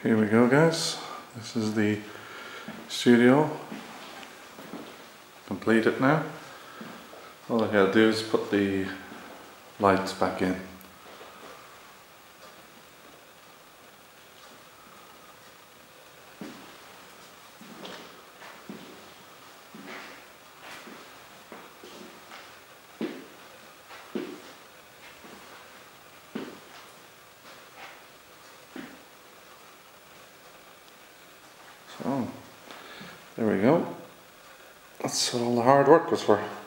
Here we go, guys. This is the studio. Completed now. All I gotta do is put the lights back in. So, there we go. That's what all the hard work was for.